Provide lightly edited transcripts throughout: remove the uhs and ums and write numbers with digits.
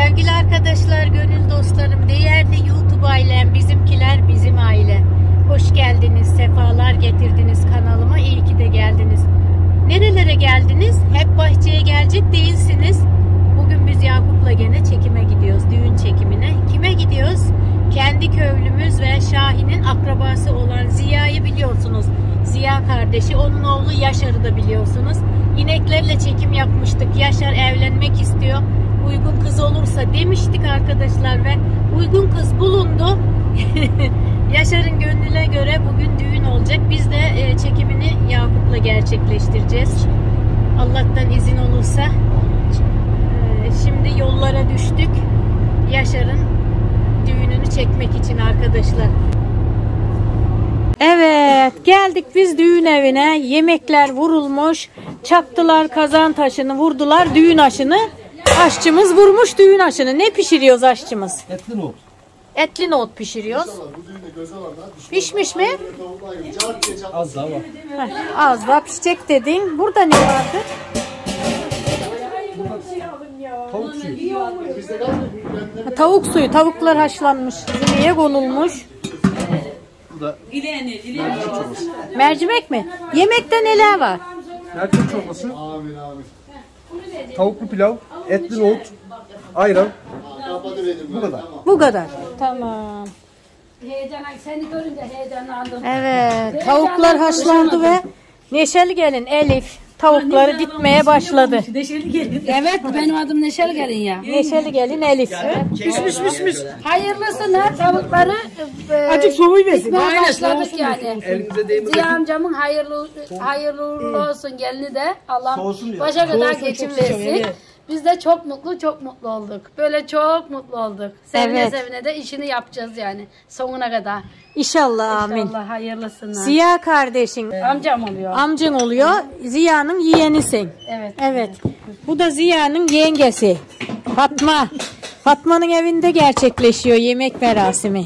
Sevgili arkadaşlar, gönül dostlarım, değerli YouTube ailem, bizimkiler bizim aile. Hoş geldiniz, sefalar getirdiniz kanalıma, iyi ki de geldiniz. Nerelere geldiniz? Hep bahçeye gelecek değilsiniz. Bugün biz Yakup'la gene çekime gidiyoruz, düğün çekimine. Kime gidiyoruz? Kendi köylümüz ve Şahin'in akrabası olan Ziya'yı biliyorsunuz. Ziya kardeşi, onun oğlu Yaşar'ı da biliyorsunuz. İneklerle çekim yapmıştık. Yaşar evlenmek istiyor. Uygun kız olursa demiştik arkadaşlar ve uygun kız bulundu. Yaşar'ın gönlüne göre bugün düğün olacak. Biz de çekimini Yakup'la gerçekleştireceğiz. Allah'tan izin olursa. Şimdi yollara düştük. Yaşar'ın düğününü çekmek için arkadaşlar. Evet, geldik biz düğün evine. Yemekler vurulmuş. Çaktılar kazan taşını, vurdular düğün aşını. Aşçımız vurmuş düğün aşını. Ne pişiriyoruz aşçımız? Etli nohut. Etli nohut pişiriyoruz. Pişmiş mi? Az daha var. Az daha pişecek dedin. Burada ne vardı? Tavuk suyu. Tavuk suyu. Tavuklar haşlanmış. Zirveye konulmuş. Burada Mercimek mi? Yemekte neler var? mercimek çorbası. Tavuklu pilav, etli nohut, ayran. Bu kadar. Bu kadar. Tamam. Seni görünce heyecanlandım. Evet. Tavuklar haşlandı ve Neşeli gelin Elif tavukları dikmeye başladı. Neşeli gelin. Evet, benim adım Neşeli gelin ya. Neşeli gelin Elif. Pişmiş. Hayırlısına tavukları Acık soğuyu versin. dikmeye başladık yani. Elinize değmesin. Ziya amcamın hayırlı uğurlu olsun gelini de Allah başa kadar geçim versin. Biz de çok mutlu olduk. Böyle çok mutlu olduk. Sevine de işini yapacağız yani sonuna kadar. İnşallah amin. İnşallah hayırlısına. Ziya kardeşin Amcam oluyor. amcın oluyor. Ziya'nın yeğenisin. Evet. Evet. Bu da Ziya'nın yengesi. Fatma. Fatma'nın evinde gerçekleşiyor yemek merasimi.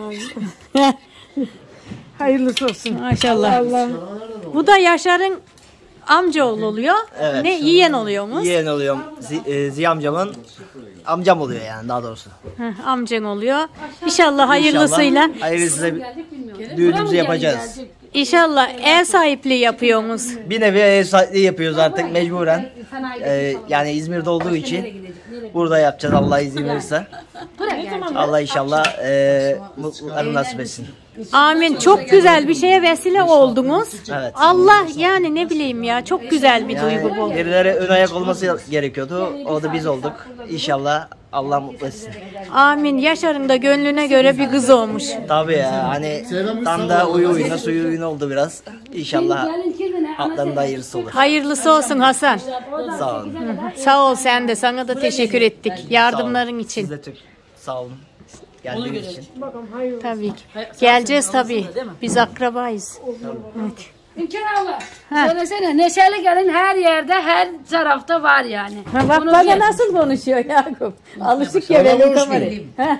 Hayırlısı olsun. Maşallah. Bu da Yaşar'ın amcaoğlu oluyor. Evet. Ne yeğen oluyor mu? Yeğen oluyorum. Ziya amcamın amcam oluyor yani daha doğrusu. Amcan oluyor. İnşallah hayırlısıyla. İnşallah hayırlısıyla düğünümüzü yapacağız. İnşallah ev sahipliği yapıyorsunuz. Bir nevi ev sahipliği yapıyoruz artık mecburen. Yani İzmir'de olduğu için burada yapacağız Allah izin verirse. Allah inşallah mutluluklarını nasip etsin. Amin. Çok güzel bir şeye vesile oldunuz. Evet. Allah yani ne bileyim ya çok güzel bir duygu bu. Birileri ön ayak olması gerekiyordu. O da biz olduk. İnşallah Allah mutlu etsin. Amin. Yaşar'ın da gönlüne göre bir kız olmuş. Tabii ya hani tam da uyuyuna suyu uyun oldu biraz. İnşallah altlarında hayırlısı olur. Hayırlısı olsun Hasan. Sağ olun. Sağ ol sen de. Sana da teşekkür ettik. Yardımların için. Siz de çok sağ olun. Geldiğiniz için. Tabii ki. Geleceğiz tabii. Biz akrabayız. Evet. İmkan Allah. Söylesene Neşeli gelin her yerde her tarafta var yani. Bak bana nasıl konuşuyor Yakup. Alışık ya benim kamerayı.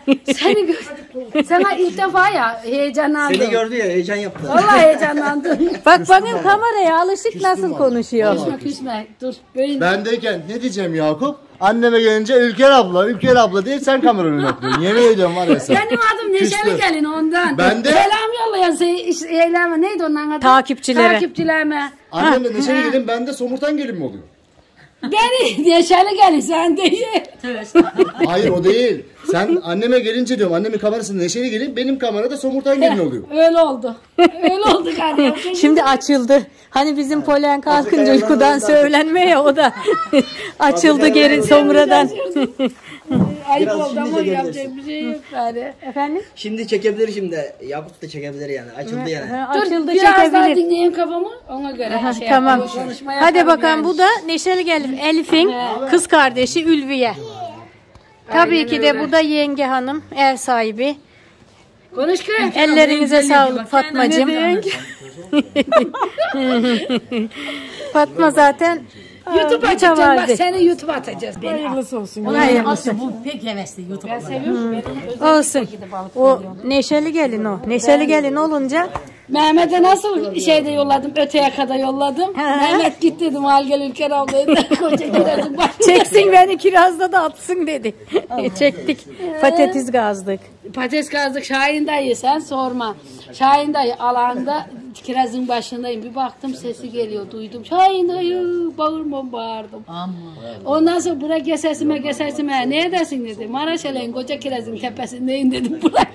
Sana ilk defa ya heyecanlandım. Seni gördü ya heyecan yaptı. Vallahi heyecanlandım. Bak benim kameraya alışık nasıl konuşuyor. Küsme dur. Böyle Bendeyken ne diyeceğim Yakup? Anneme gelince Ülker abla diye sen kameranın yapıyorsun. Yemin ediyorum var ya sen. benim adım Neşeli gelin ondan. Ben de- Selam yollayan eyleme neydi onun adı? Takipçilerime. Annem de Neşeli gelin, ben de Somurtan gelin mi oluyor? Beni Neşeli gelin sen değil. Hayır o değil. Sen anneme gelince diyorum, annemin kamerasında Neşeli gelin, benim kamerada Somurtan gelin oluyor. Öyle oldu. Öyle oldu kardeşim. Şimdi açıldı. Hani bizim polen kalkınca uykudan söylenme ya o da açıldı geri sonradan. Ayıp oldu ama yapacak bir şey yok bari. Efendim? Şimdi çekebilir şimdi. Yakup da çekebilir yani. Açıldı yani. Açıldı Biraz daha çekebilir. dinleyin kafamı ona göre şey Tamam. yapalım, konuşma Hadi yapalım bakalım yani. bu da Neşeli gelin Elif'in kız kardeşi Ülviye. Tabii ki de bu da yenge hanım, ev sahibi. Konuş kız. Ellerinize sağlık Fatmacığım. Fatma zaten YouTube açacağım bak mütevazi. seni YouTube atacağız. Hayırlısı olsun. Hayırlısı. Bu pek hevesli YouTube. Olsun. O Neşeli gelin o. Neşeli gelin olunca Mehmet'e nasıl şeyde yolladım, öteye kadar yolladım. Mehmet git dedim, al gel Ülker ablayı da koca kirazın başına. Çeksin beni kirazda da atsın dedi. Çektik. Patates gazdık. Patates kazdık Şahin dayı, sen sorma. Şahin dayı alanda kirazın başındayım. Bir baktım sesi geliyor, duydum. Şahin dayı, bağırdım. Ondan sonra bırak gesesime ne edersin dedi. Maraşele'nin koca kirazın tepesindeyim dedim. Bırak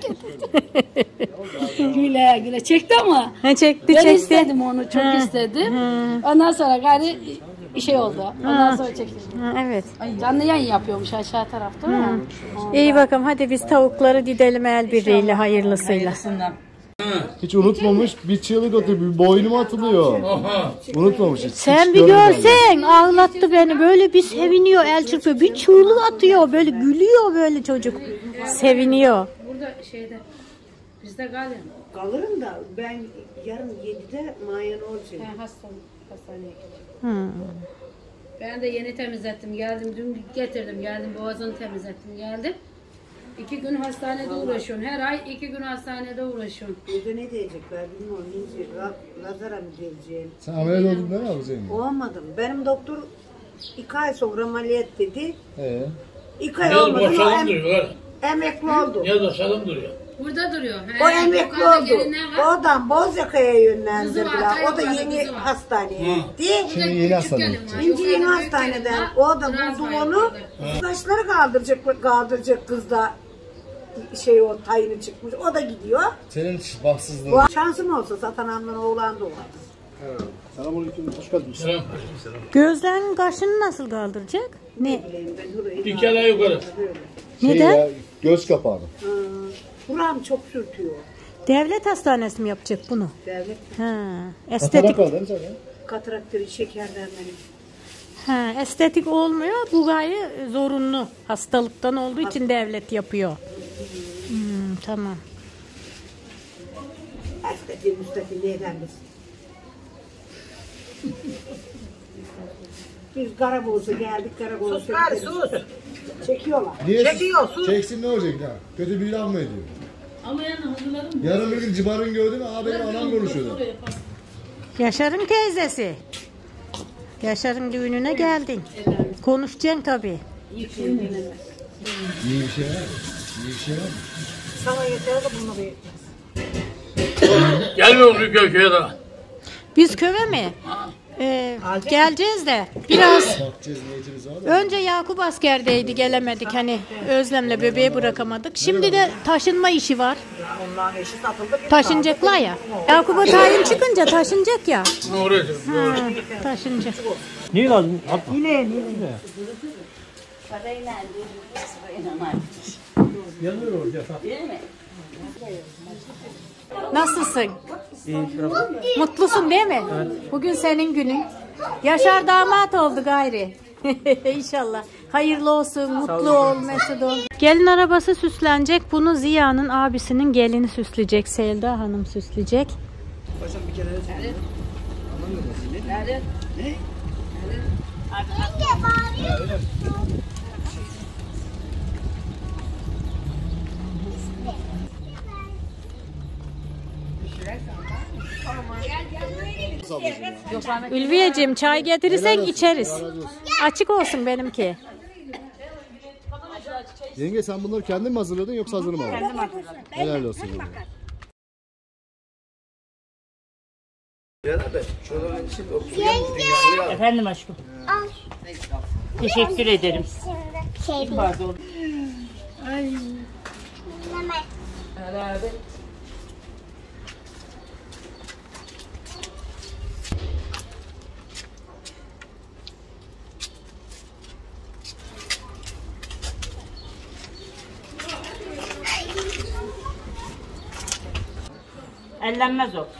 güle güle çekti ama. Çekti. Ben istedim onu, çok istedim. Ondan sonra gari şey oldu. Ondan sonra çektim. Evet. Canlı yayın yapıyormuş aşağı tarafta mı? İyi bakalım, hadi biz tavukları didelim el birliğiyle, hayırlısıyla. Hiç unutmamış, bir çığlık atıyor, bir boynuma atılıyor. Unutmamış hiç. Sen hiç bir görmedim. görsen, ağlattı beni, böyle bir seviniyor, el çırpıyor, bir çığlık atıyor, böyle gülüyor böyle çocuk. Seviniyor. Burada şeyde bizde galiba. Kalırım da ben yarın 7'de muayene olacağım. Hastaneye gideceğim. Ben de yeni temizlettim geldim, dün getirdim geldim, boğazını temizlettim geldim. 2 gün hastanede uğraşıyorum. Her ay 2 gün hastanede uğraşıyorum. Burada ne diyecekler bilmiyorum. Lazara mı geleceğim? Sen ameliyat oldun değil mi abi Zeynep? Olmadım. Benim doktor 2 ay sonra ameliyat dedi. 2 ay Yaz olmadı. boşalım duruyor. Emekli oldu. Yaz boşalım duruyor. Burada duruyor. O emekli oldu. Oradan Bozyaka'ya yönlendirdiler. O da yeni hastaneye gitti. Şimdi yeni hastane. Şimdi yeni hastaneden o da buldu onu. Saçları kaldıracak kız da o tayini çıkmış. O da gidiyor. Senin bahtsızlığın. Bu şansım olsa Satanam'dan oğlan da olur. Selamünaleyküm, hoş geldiniz. Selam. Gözlerin kaşını nasıl kaldıracak? Ne? Bir kere yukarı. Neden? Ya, göz kapağını. Buram çok sürtüyor. Devlet hastanesi mi yapacak bunu? Devlet Estetik. Katarak var değil mi zaten? katarakteri şekerden benim. Estetik olmuyor. Bu gaye zorunlu. Hastalıktan olduğu için devlet yapıyor. Tamam. Estetik müstakil neyden biz? Biz Karaboğaz'a geldik. Karaboğaz'a sus. Çekiyorlar. Niye? Çekiyor, sus. Çeksin ne olacak ya? Kötü bir ilan mı ediyor? Ama yani hazırladım. Yarın bir gün civarın gördüm, benim anam konuşuyordu. Yaşar'ın teyzesi. Yaşar'ın düğününe geldin. Konuşacaksın tabii. İyi bir şey var mı? İyi bir şey var mı? Sana yeter de bunu bir. Gelmiyor mu köye daha? Biz köve mi? Geleceğiz de biraz Bakacağız, niyetimiz var da. önce Yakup askerdeydi, gelemedik, hani Özlem'le bebeği bırakamadık. Şimdi de taşınma işi var. Taşınacaklar ya. Yakup'a tayin çıkınca taşınacak ya. Oraya. Taşınacak. Niye lazım? Nasılsın? Mutlusun değil mi? Bugün senin günün. Yaşar damat oldu gayri. İnşallah. Hayırlı olsun, mutlu ol, mesut ol. Gelin arabası süslenecek. Bunu Ziya'nın abisinin gelini süsleyecek. Selda Hanım süsleyecek. Ülviyeciğim, çay getirirsen içeriz. Açık olsun benimki. Yenge sen bunları kendin mi hazırladın yoksa hazır mı aldın? Kendim hazırladım. Helal olsun. Efendim aşkım. Teşekkür ederim. Pardon. Ay. Ellenmez o.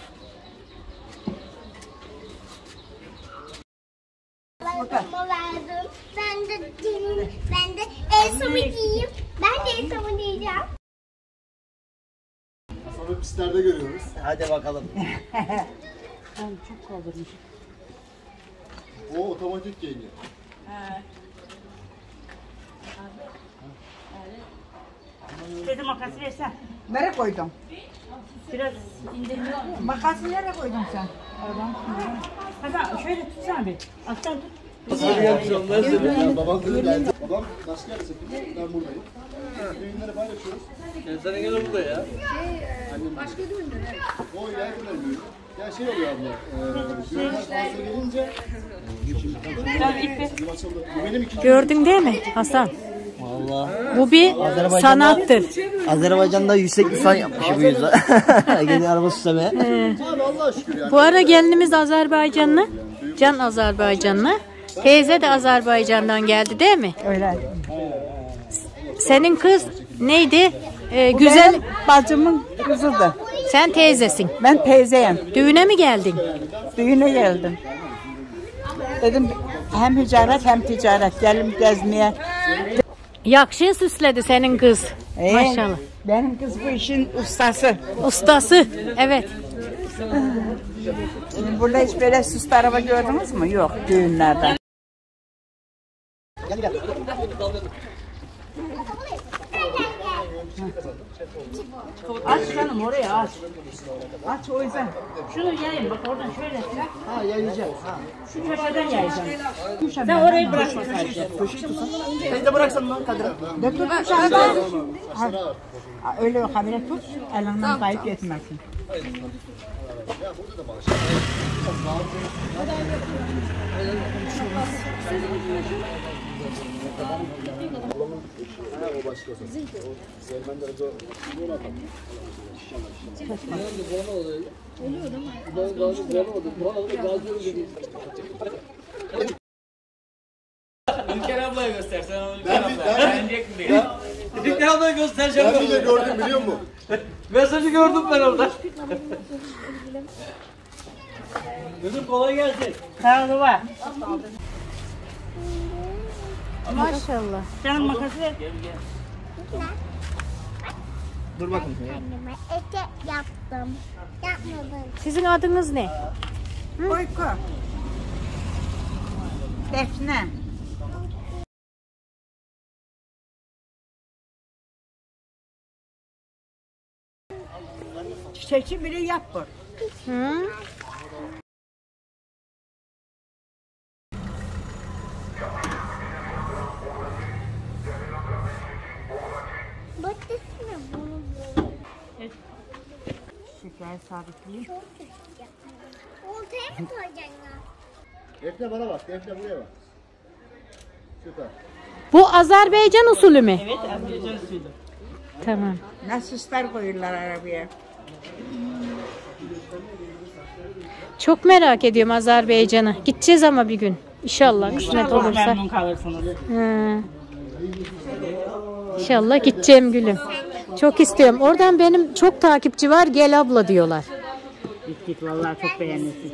Ben de Elsa'mı giyeyim. Ben de Elsa'mı giyeceğim. Sonra pistlerde görüyoruz. Hadi bakalım. Çok kaldırmış. O otomatik yenge. Dedim makası versen. Nereye koydum? Biraz indirmiyor. Makası nereye koydun sen? Hasan şöyle tutsana bir. Alttan tut. Babam kızı geldi. Babam nasıl geldi? Ben buradayım. Düğünleri paylaşıyoruz. Sen gene burada ya. Başka düğünler. O ileride düğün. Ya şey oluyor abla. Düğünler fazla gelince. Bu benim ikinci. Gördün değil mi Hasan? Vallahi. Bu bir sanattır. Azerbaycan'da yüksek lisan yapmış bu yüzden. Geliyor araba süslemeye. Abi Allah'a şükür yani. Bu ara gelinimiz Azerbaycanlı. Can Azerbaycanlı. Teyze de Azerbaycan'dan geldi değil mi? Öyle. Senin kız neydi? Güzel. Benim bacımın kızıdır. Sen teyzesin. Ben teyzeyim. Düğüne mi geldin? Düğüne geldim. Dedim hem hücaret hem ticaret. Gelin gezmeye. Yakşı süsledi senin kız. Maşallah. Benim kız bu işin ustası. Ustası. Evet. Burada hiç böyle süslü araba gördünüz mü? Yok düğünlerde. Gel. Aç canım oraya aç. Aç o yüzden. Şunu yayın bak oradan şöyle. Ha yayacağım. Şu köşeden yayacağım. Sen orayı bırakma sadece. Teyze bıraksan lan Kadir'e. Dökül öyle yok habire tut. Elinden kayıp yetmesin. İlker ablaya göstersen onu. İlker ablaya göstereceğim. Ben bile gördüm biliyor musun? Mesajı gördüm ben orada. Kızım kolay gelsin. Sağ ol baba. Maşallah. Canım makası ver. Dur bakın. Kendime ete yaptım. Yapmadım. Sizin adınız ne? Uyku. Defne. Çiçekçi biri yap bu. Hı? Batırsana bunu. Şeker sabitleyeyim. Çok küçük yapma. Ortaya mı koyacaksın? Defne bana bak. Defne buraya bak. Süper. Bu Azerbaycan usulü mü? Evet Azerbaycan usulü. Tamam. Ne süsler koyurlar arabaya. Çok merak ediyorum Azerbaycan'a. Gideceğiz ama bir gün. İnşallah kısmet Çok olursa. memnun kalırsınız. Hı. İnşallah gideceğim gülüm. Çok istiyorum. Oradan benim çok takipçi var. Gel abla diyorlar. Git vallahi çok beğenirsin.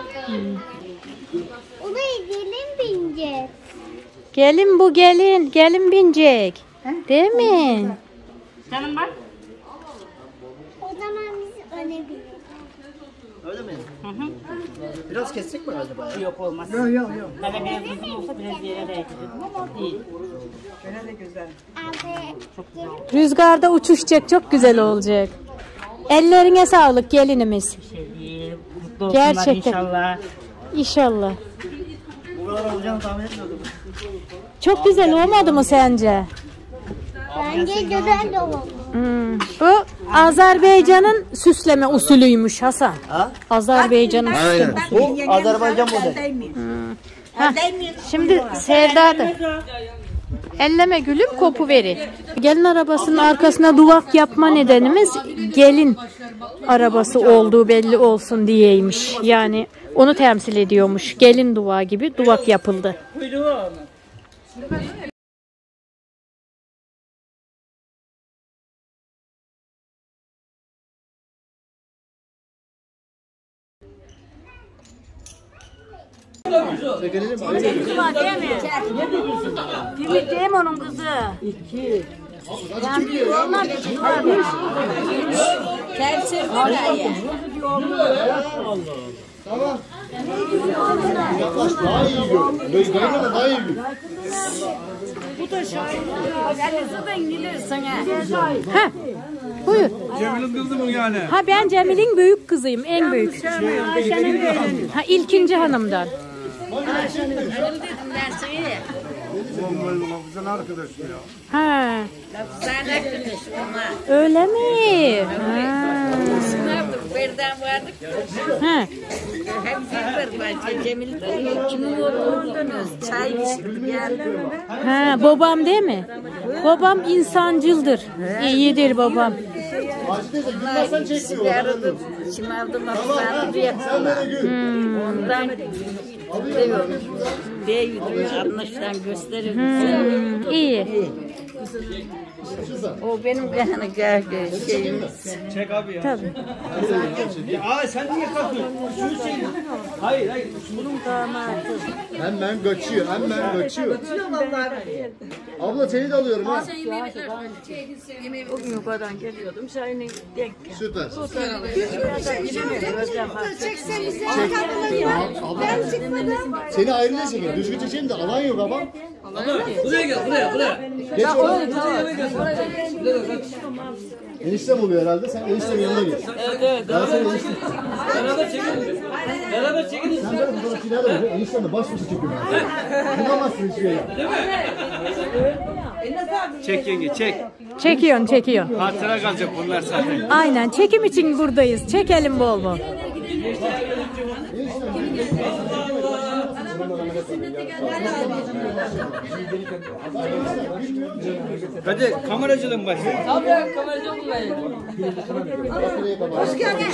Oraya gelin binecek. Gelin bu gelin. Gelin binecek. Değil mi? Canım bak. O zaman biz öne binelim. Öyle mi? Biraz kessek mi acaba? Yok olmaz. Yok. Hele biraz uzun olsa biraz yere değdirdim ama değil. Şöyle de güzel. Abi Rüzgarda uçuşacak. Çok güzel olacak. Ellerine sağlık gelinimiz. Şey değil. Mutlu olsunlar Gerçekten. inşallah. İnşallah. Bu kadar olacağını tahmin etmiyordum. Çok güzel olmadı mı sence? bence güzel de olur. Bu Azerbaycan'ın süsleme usulüymüş Hasan. Ha? Azerbaycan'ın Aynen. Bu Azerbaycan modeli. Şimdi Sevda'da. Elleme gülüm kopu veri. Gelin arabasının arkasına duvak yapma nedenimiz gelin arabası olduğu belli olsun diyeymiş. Yani onu temsil ediyormuş. Gelin duvağı gibi duvak yapıldı. Kuyruğu onu. Çekelim mi? Değil mi onun kızı? Tamam. Yaklaş daha iyi gör. Böyle kaynama daha iyi gör. Ha, buyur. Cemil'in kızı mı yani? Ha ben Cemil'in büyük kızıyım, en büyük. Ha ilkinci hanımdan. Lafızan arkadaş ya. Ha. Öyle mi? Ha. Birden vardık. Ha. Hem bir var. Cemil kimin yoğurdunuz? Çay içtik geldim. Ha, babam değil mi? Babam insancıldır. İyidir babam. Sigaradır. Şimaldı masrafı yaptılar. Ondan değil anlaşılan gösterir. İyi. O benim şeyim. Çek abi ya. Tabii. Aa sen niye kalkıyorsun? Şunu çek. Hayır. Bunun damadı. Hemen kaçıyor. Abla seni de alıyorum ha. Bugün yukarıdan geliyordum. Senin denk. Süper. Çeksenize. Abla seni ayrıca çekelim. Düzgün çekelim de alan yok ama. Buraya gel, buraya. Geç oraya. Eniştem oluyor herhalde. Sen eniştemin yanına gel. Evet. Ben sen eniştem. Beraber çekin. Sen böyle fotoğrafçılar da yapıyor. Eniştemle baş başa çekiyorum. Bulamazsın hiçbir yere. Çek yenge çek. Çekiyorsun. Hatıra kalacak bunlar zaten. Aynen çekim için buradayız. Çekelim bol bol. Hadi kameracılığın başlıyor. Abi kameracılık var. Hoş geldin.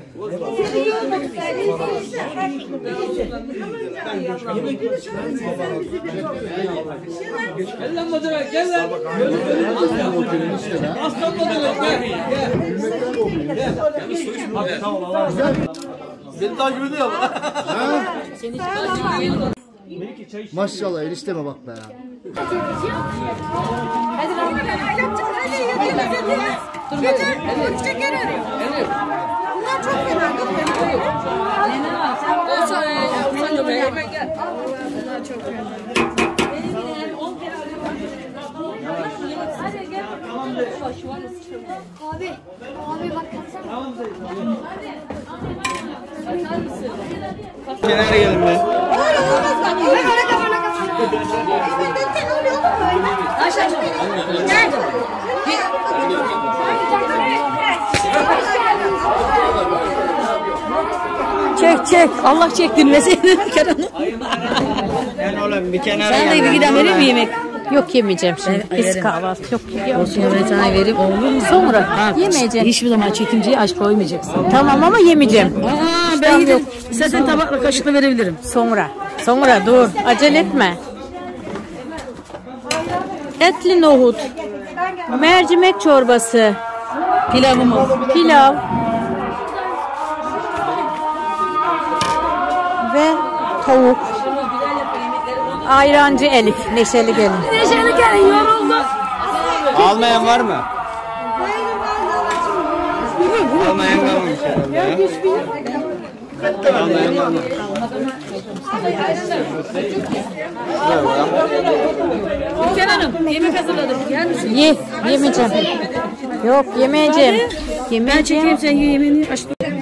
Gel lan Batıra, gel lan. Aslan Batıra, gel. Beni takip ediyor. Maşallah enişteme bak be. Abi bak baksana. Kenara gelin ben. Çek. Allah çektirmesin. Ben oğlum bir kenara Sen de bir giden verir mi yemek? Yok yemeyeceğim şimdi. Pis kahvaltı. Yok Olsun ben sana vereyim olur mu? Sonra yemeyeceğim. Hiçbir zaman çekimciye aç koymayacaksın. Tamam ama yemeyeceğim. Ben gidip zaten tabakla kaşıkla verebilirim. Sonra dur. Acele etme. Etli nohut. Mercimek çorbası. Pilav. Ve tavuk. Ayrancı Elif. Neşeli gelin. Yoruldu. Almayan var mı? Almayan kalmamış herhalde ya. Almayan kalmamış. Ülken Hanım yemek hazırladım. Yer misin? Yemeyeceğim. Yok yemeyeceğim. Ben çekeyim sen yemeğini aç.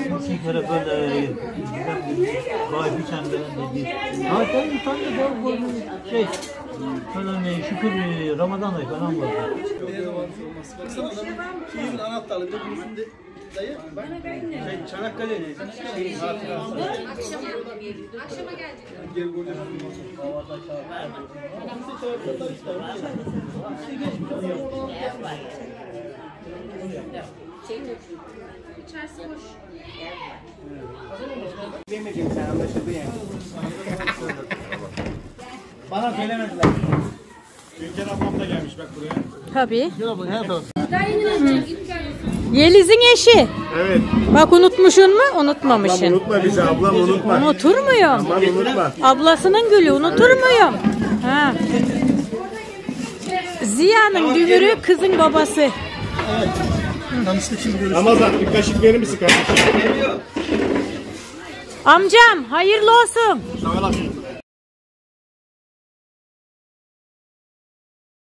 Şükür Ramazan ayı falan var. Baksana adamın şehrin anahtarlığı da bunun üstünde dayı. Bak. Çanakkale şeyin hatırası. Akşama geldik. Gel golü. İçerisi boş. Demeyeceğim sen anlaşıldı yani. Bana söylemediler. Gülken ablam da gelmiş bak buraya. Tabii. Gel abla ne yapalım? Yeliz'in eşi. Evet. Bak unutmuşsun mu? Unutmamışsın. Ablam unutma bizi ablam unutma. Unutur muyum? Aman unutma. Ablasının gülü unutur muyum? Ha. Ziya'nın dümürü kızın babası. Evet. Tanıştık şimdi görüşürüz. Ramazan bir kaşık verir misin kardeşim? Amcam hayırlı olsun. Sağ olasın.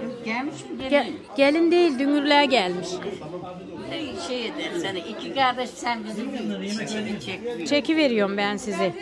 Gelmiş mi? Gelin değil, dünürlüğe gelmiş. Şey eder sana, iki kardeş sen bizim çiçeğini çek. Çeki veriyorum ben size.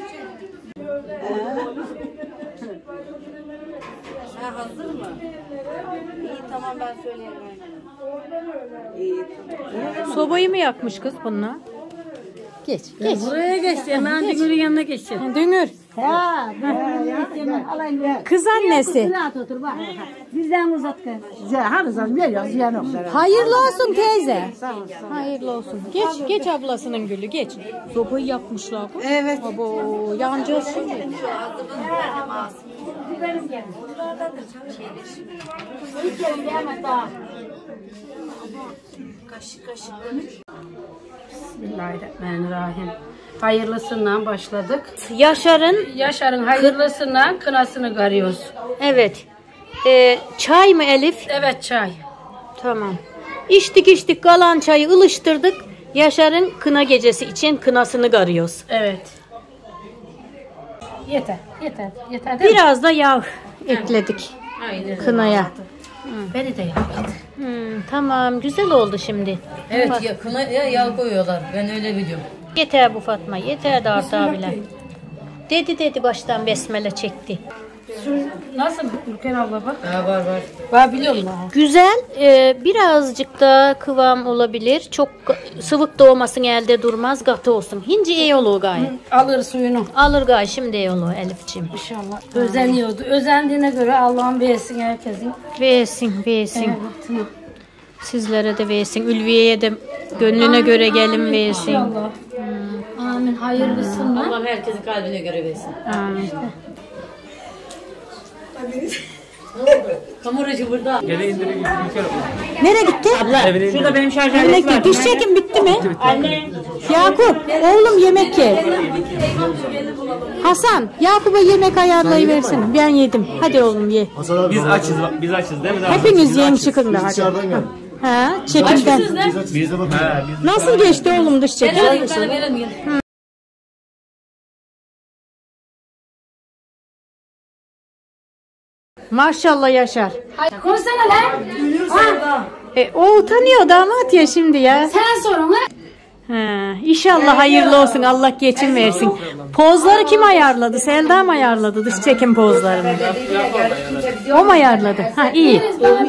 Ha, hazır mı? İyi tamam ben söyleyeyim. İyi tamam. Sobayı mı yakmış kız bununla? Geç. Buraya geç. Hemen Dünür'ün yanına geçeceğim. Dünür. Ya. Kız annesi. Otur bak. Bizden uzat kız. Ziyan veriyor. Ziyan yok. Hayırlı olsun teyze. Hayırlı olsun. Geç ablasının gülü geç. Sobayı yakmışlar. Evet. Abo, yanacağız şimdi. Bismillahirrahmanirrahim. Hayırlısından başladık. Yaşar'ın hayırlısından kınasını garıyoruz. Evet. Çay mı Elif? Evet çay. Tamam. İçtik kalan çayı ılıştırdık. Yaşar'ın kına gecesi için kınasını garıyoruz. Evet. Yeter. Biraz da yağ ekledik. Aynen. Kınaya. Beni de yapmadı. Tamam, güzel oldu şimdi. Evet, kınaya yağ koyuyorlar. Ben öyle biliyorum. Yeter bu Fatma, yeter de Arda abiler. Dedi baştan besmele çekti. Nasıl Ülker abla bak? Ha, var. Var biliyorum ben. Güzel, birazcık da kıvam olabilir. Çok sıvık da olmasın, elde durmaz, katı olsun. Hinci iyi olur gayet. Alır suyunu. Alır gayet, şimdi iyi olur Elif'ciğim. İnşallah. Özeniyordu. Özendiğine göre Allah'ın versin herkesin. Versin. Evet. Sizlere de versin. Ülviye'ye de gönlüne göre gelin versin. İnşallah. Amin. Hayırlısından. Allah herkesin kalbine göre versin. Amin. Kameracı burada. Nereye gitti? Şurada benim şarj Nereye gitti? Diş çekim bitti mi? Anne. Yakup, oğlum yemek ye. Hasan, Yakup'a yemek ayarlayıversene. Ben yedim. Hadi oğlum ye. Biz açız değil mi? Hepiniz yiyin çıkın da hadi. Ha, çekimden. Nasıl geçti oğlum dış çekim? Maşallah Yaşar. Konuşsana lan. O utanıyor damat ya şimdi ya. Sen sor ona. İnşallah hayırlı olsun. Allah geçim versin. Pozları kim ayarladı? Selda mı ayarladı dış çekim pozlarını? O mu ayarladı? Ha iyi.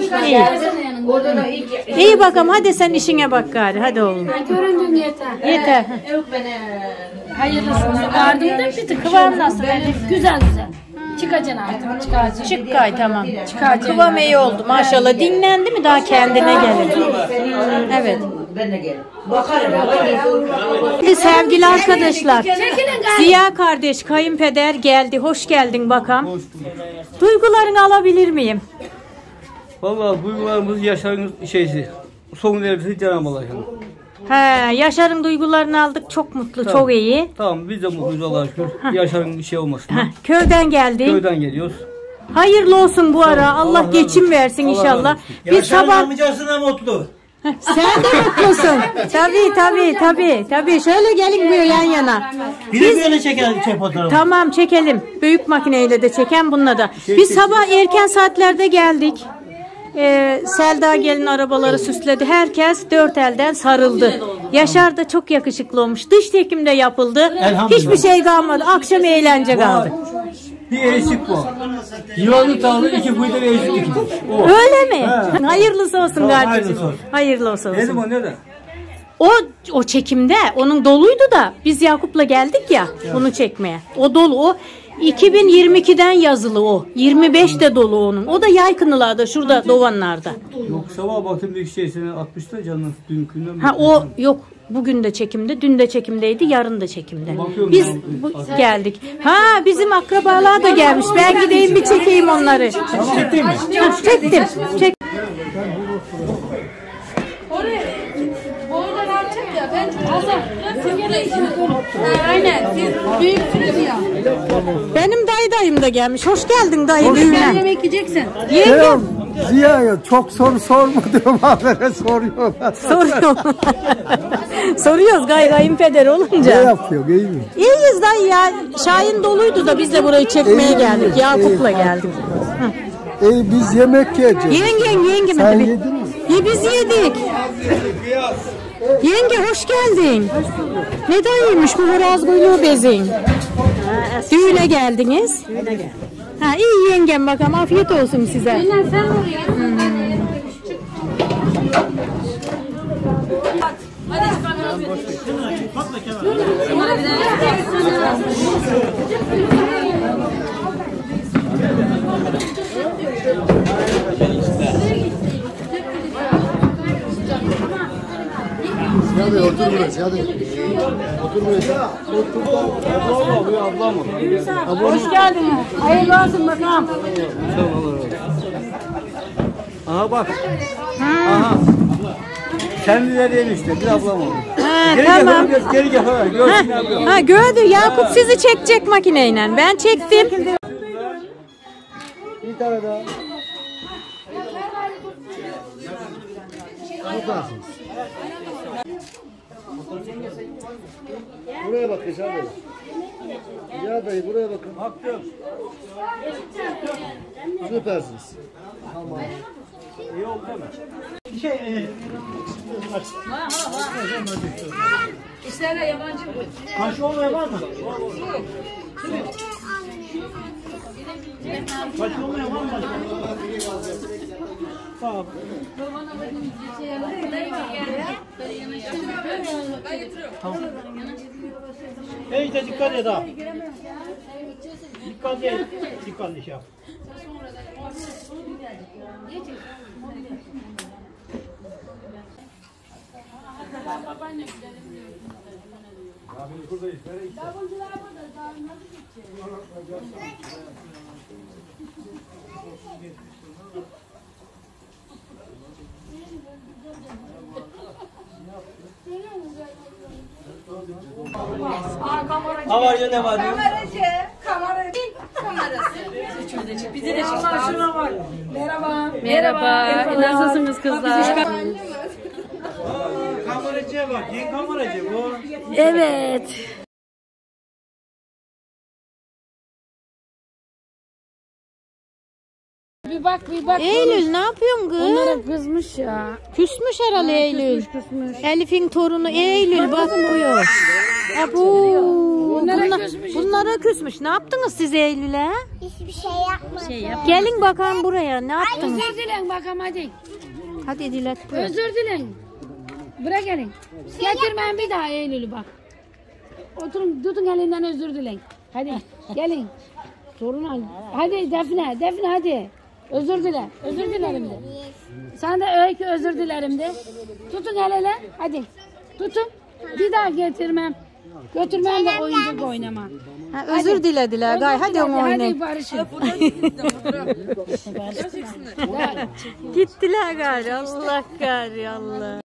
İyi bakalım. Hadi sen işine bak gari. Hadi oğlum. Göründüm yeter. Yok hayırlısı. Ardımda bir tık kıvam nasıl? Güzel. Çıkacaksın artık. Çıkacaksın. Çık gay tamam. Kıvam iyi oldu maşallah. Dinlendi mi daha kendine gelir. Evet. Ben de gelirim. Bakarım. Sevgili arkadaşlar, Ziya kardeş, kayınpeder geldi. Hoş geldin bakalım. Duygularını alabilir miyim? Vallahi duygularımız Yaşar'ın son elbisesi Cenab-ı Allah'ın. Yaşar'ın duygularını aldık. Çok mutlu, tamam. Çok iyi. Tamam, biz de mutluyuz Allah'a şükür. Yaşar'ın bir şey olmasın. Köyden geldik. Köyden geliyoruz. Hayırlı olsun bu ara. Allah geçim versin inşallah. Biz sabah amcasına mutlu. Sen de mutlusun. Tabii. Şöyle gelin böyle yan yana. Bir de böyle çekelim fotoğrafı. Tamam çekelim. Büyük makineyle de çeken bununla da. Biz sabah erken saatlerde geldik. Selda gelin arabaları süsledi. Herkes dört elden sarıldı. Yaşar da çok yakışıklı olmuş. Dış çekimde yapıldı. Hiçbir şey kalmadı. Akşam eğlence kaldı. Bir eksik bu. Yılanı tağlı 2 kuyuda bir eksik. Öyle mi? Hayırlısı olsun kardeşim. Hayırlı olsun. Dedim o nerede? O çekimde onun doluydu da biz Yakup'la geldik ya bunu çekmeye. O dolu o. 2022'den yazılı o. 25'te dolu onun. O da Yaykınlılar'da şurada Dovanlar'da. Yok sabah baktım bir şeysini atmıştı canım dünkünden. O yok. Bugün de çekimde, dün de çekimdeydi, yarın da çekimde. Bakıyorum biz geldik. Bizim akrabalar da gelmiş. Ben gideyim bir çekeyim onları. Çektin mi? Çektim. Aynen. Siz büyüksünüz ya. Benim dayım da gelmiş. Hoş geldin dayı. Sen yemek yiyeceksin. Yiyeceğim. Ziya çok soru sorma diyorum habere soruyorlar. Soruyoruz kayınpeder olunca. Ne yapıyor iyi mi? İyiyiz dayı ya. Şahin doluydu da biz de burayı çekmeye geldik. Yakup'la geldik. Biz yemek yiyeceğiz. Yenge Sen mi? yedin mi? Biz yedik. Yenge hoş geldin. Ne dayıymış bu horoz kuyruğu bezin? Düğüne geldiniz. Ha iyi yengem bakalım afiyet olsun size. Hadi otur burası hadi. Otur burası. Ablam. Hoş geldin. Hayırlı olsun bakalım. Aha bak. Aha. Kendileri enişte bir ablam oldu. Tamam. Geri gel. Gördü Yakup sizi çekecek makineyle. Ben çektim. Bir tane daha. Buraya bak Yaşar Bey. Ya dayı buraya bakın. Baktım. Süpersiniz. Tamam. İyi oldu değil mi? İşlerle yabancı. Kaşı olmaya var mı? Kaşı olmaya var mı? Tamam. Tamam. İşte dikkat et ha. Dikkat et. Dikkatli şey yap. Ne var ya ne var ya? Kamerası. Bizi de şuna bak. Merhaba. Merhaba. Nasılsınız kızlar? Kameracıya bak. Yeni kameracı bu. Evet. Bir bak. Eylül ne yapıyorsun kız? Onlara kızmış ya. Küsmüş herhalde Eylül. Küsmüş. Elif'in torunu Eylül bakmıyor. Bunlara küsmüş. Ne yaptınız siz Eylül'e? Hiçbir şey yapmadım. Gelin bakalım buraya. Ne yaptınız? Özür dileyin bakalım hadi. Hadi dilet. Özür dileyin. Buraya gelin. Getirmeyin bir daha Eylül'ü bak. Oturun tutun elinden özür dileyin. Hadi gelin. Sorun al. Hadi Defne hadi. Özür dile. Özür dilerim de. Sen de Öykü özür dilerim de. Tutun el ele. Hadi. Tutun. Bir daha getirmem. Götürmem de oyuncak oynama. Özür dilediler. Hadi onu oynayın. Hadi barışın. Gittiler gari. Allah gari Allah.